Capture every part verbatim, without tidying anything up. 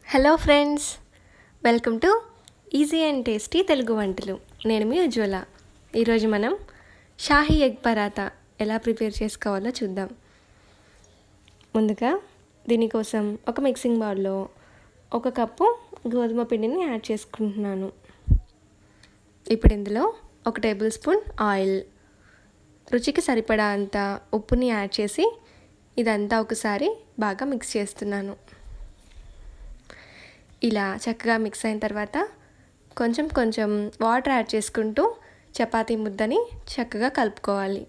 Hello friends, welcome to easy and tasty Telugu వంటలు. నేను మీ ఉజ్వల. ఈరోజు మనం షాహీ ఎగ్ పరాతా ఎలా ప్రిపేర్ చేసుకోవాలో చూద్దాం. ముందుగా దీనికోసం ఒక మిక్సింగ్ బౌల్లో ఒక కప్పు గోధుమ పిండిని యాడ్ చేసుకుంటున్నాను. ఇప్పుడు ఇందులో ఒక టేబుల్ స్పూన్ ఆయిల్, రుచికి సరిపడా అంత ఉప్పుని యాడ్ చేసి ఇదంతా ఒకసారి బాగా మిక్స్ చేస్తున్నాను. ఇలా చక్కగా మిక్స్ అయిన తర్వాత కొంచెం కొంచెం వాటర్ యాడ్ చేసుకుంటూ చపాతీ ముద్దని చక్కగా కలుపుకోవాలి.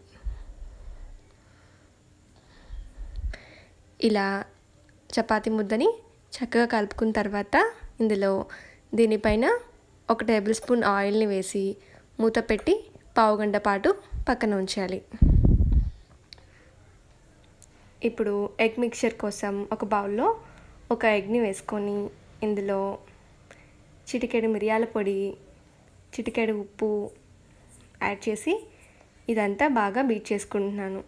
ఇలా చపాతీ ముద్దని చక్కగా కలుపుకున్న తర్వాత ఇందులో దీనిపైన ఒక టేబుల్ స్పూన్ ఆయిల్ని వేసి మూత పెట్టి పావు గంట పాటు పక్కన ఉంచాలి. ఇప్పుడు ఎగ్ మిక్చర్ కోసం ఒక బౌల్లో ఒక ఎగ్ని వేసుకొని ఇందులో చిటికెడు మిరియాల పొడి, చిటికెడు ఉప్పు యాడ్ చేసి ఇదంతా బాగా బీట్ చేసుకుంటున్నాను.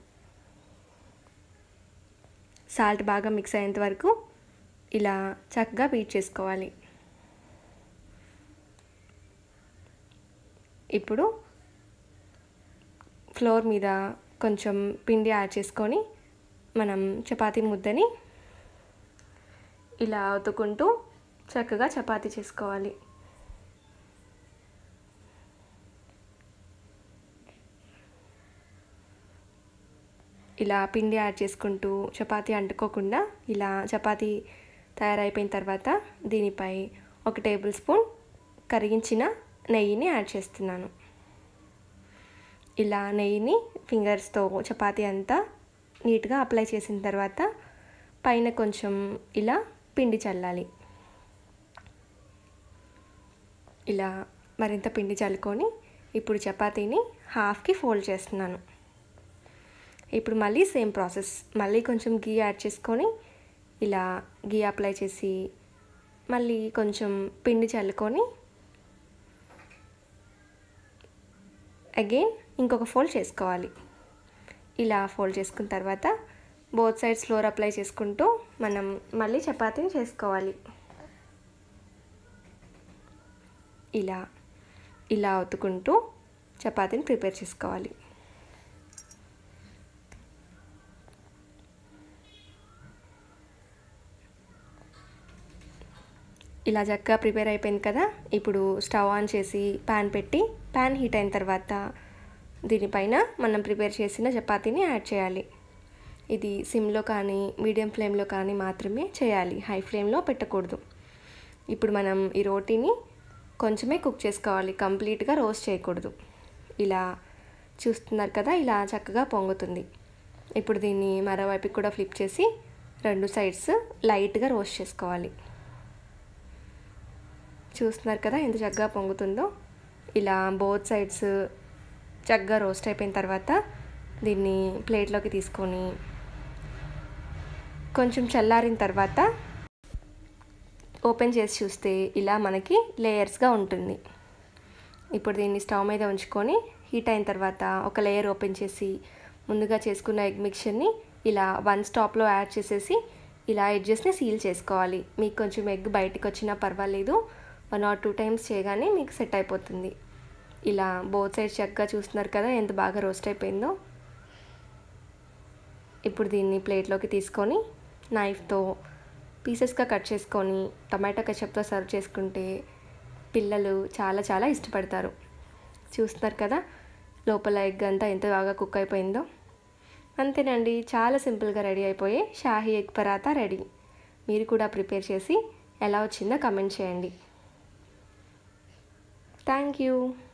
సాల్ట్ బాగా మిక్స్ అయ్యేంత వరకు ఇలా చక్కగా బీట్ చేసుకోవాలి. ఇప్పుడు ఫ్లోర్ మీద కొంచెం పిండి యాడ్ చేసుకొని మనం చపాతీ ముద్దని ఇలా ఒత్తుకుంటూ చక్కగా చపాతీ చేసుకోవాలి. ఇలా పిండి యాడ్ చేసుకుంటూ చపాతీ అంటుకోకుండా ఇలా చపాతీ తయారైపోయిన తర్వాత దీనిపై ఒక టేబుల్ స్పూన్ కరిగించిన నెయ్యిని యాడ్ చేస్తున్నాను. ఇలా నెయ్యిని ఫింగర్స్తో చపాతీ అంతా నీట్గా అప్లై చేసిన తర్వాత పైన కొంచెం ఇలా పిండి చల్లాలి. ఇలా మరింత పిండి చల్లుకొని ఇప్పుడు చపాతీని హాఫ్కి ఫోల్డ్ చేస్తున్నాను. ఇప్పుడు మళ్ళీ సేమ్ ప్రాసెస్, మళ్ళీ కొంచెం గీ యాడ్ చేసుకొని ఇలా గీ అప్లై చేసి మళ్ళీ కొంచెం పిండి చల్లుకొని అగైన్ ఇంకొక ఫోల్డ్ చేసుకోవాలి. ఇలా ఫోల్డ్ చేసుకున్న తర్వాత బోత్ సైడ్స్ ఫ్లోర్ అప్లై చేసుకుంటూ మనం మళ్ళీ చపాతీని చేసుకోవాలి. ఇలా ఇలా ఒత్తుకుంటూ చపాతీని ప్రిపేర్ చేసుకోవాలి. ఇలా చక్కగా ప్రిపేర్ అయిపోయింది కదా. ఇప్పుడు స్టవ్ ఆన్ చేసి ప్యాన్ పెట్టి ప్యాన్ హీట్ అయిన తర్వాత దీనిపైన మనం ప్రిపేర్ చేసిన చపాతీని యాడ్ చేయాలి. ఇది సిమ్లో కానీ మీడియం ఫ్లేమ్లో కానీ మాత్రమే చేయాలి, హై ఫ్లేమ్లో పెట్టకూడదు. ఇప్పుడు మనం ఈ రోటీని కొంచెమే కుక్ చేసుకోవాలి, కంప్లీట్గా రోస్ట్ చేయకూడదు. ఇలా చూస్తున్నారు కదా, ఇలా చక్కగా పొంగుతుంది. ఇప్పుడు దీన్ని మరోవైపుకి కూడా ఫ్లిప్ చేసి రెండు సైడ్స్ లైట్గా రోస్ట్ చేసుకోవాలి. చూస్తున్నారు కదా ఎంత చక్కగా పొంగుతుందో. ఇలా బోత్ సైడ్స్ చక్కగా రోస్ట్ అయిపోయిన తర్వాత దీన్ని ప్లేట్లోకి తీసుకొని కొంచెం చల్లారిన తర్వాత ఓపెన్ చేసి చూస్తే ఇలా మనకి లేయర్స్గా ఉంటుంది. ఇప్పుడు దీన్ని స్టవ్ మీద ఉంచుకొని హీట్ అయిన తర్వాత ఒక లేయర్ ఓపెన్ చేసి ముందుగా చేసుకున్న ఎగ్ మిక్చర్ని ఇలా వన్ స్టాప్లో యాడ్ చేసేసి ఇలా ఎడ్జెస్ని సీల్ చేసుకోవాలి. మీకు కొంచెం ఎగ్ బయటకు వచ్చినా పర్వాలేదు, వన్ ఆర్ టూ టైమ్స్ చేయగానే మీకు సెట్ అయిపోతుంది. ఇలా బోత్ సైడ్స్ చక్కగా చూస్తున్నారు కదా ఎంత బాగా రోస్ట్ అయిపోయిందో. ఇప్పుడు దీన్ని ప్లేట్లోకి తీసుకొని నైఫ్తో పీసెస్గా కట్ చేసుకొని టమాటో కెచప్తో సర్వ్ చేసుకుంటే పిల్లలు చాలా చాలా ఇష్టపడతారు. చూస్తున్నారు కదా లోపల ఎగ్ అంతా ఎంత బాగా కుక్ అయిపోయిందో. అంతేనండి, చాలా సింపుల్గా రెడీ అయిపోయే షాహీ ఎగ్ పరాతా రెడీ. మీరు కూడా ప్రిపేర్ చేసి ఎలా వచ్చిందో కమెంట్ చేయండి. Thank you.